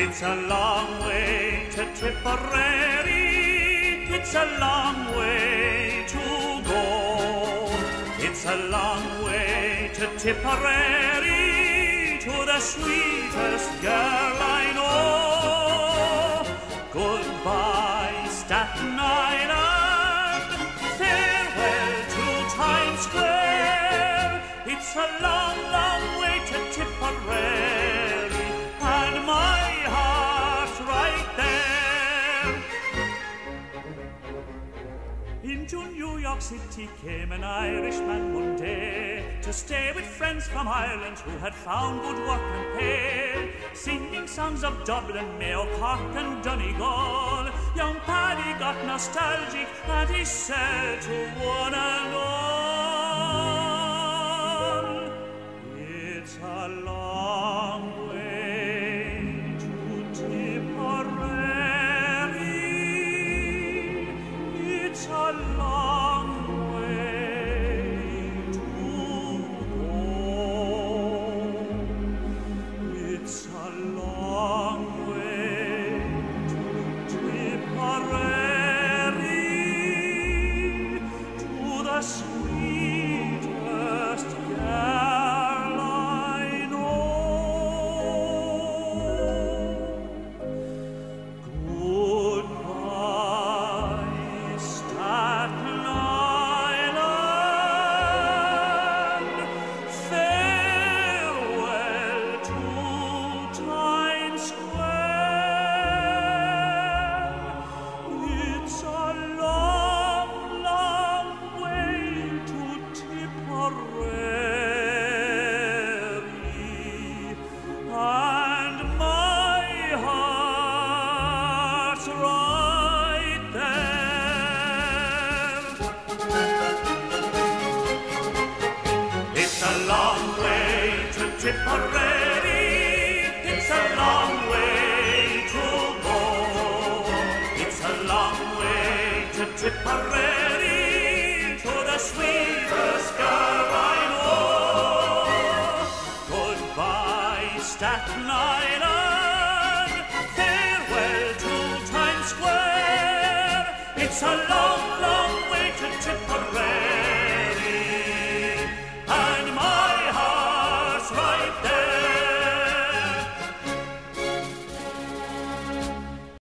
It's a long way to Tipperary, it's a long way to go. It's a long way to Tipperary, to the sweetest girl I know. Goodbye, Staten Island, farewell to Times Square. It's a long, long way to Tipperary, and my heart's right there. Into New York City came an Irishman one day to stay with friends from Ireland who had found good work and pay, singing songs of Dublin, Mayo, Cork and Donegal. Young Paddy got nostalgic and he said to one and all, it's a long way to Tipperary, it's a long way to go. It's a long way to Tipperary, to the sweetest girl I know. Goodbye, Staten Island, farewell to Times Square. It's a long, long way to Tipperary, and my heart's right there. It's a long way to Tipperary, it's a long way to go. It's a long way to Tipperary, to the sweetest girl I know. Goodbye, Staten Island, farewell to Times Square. It's a long, long way to Tipperary,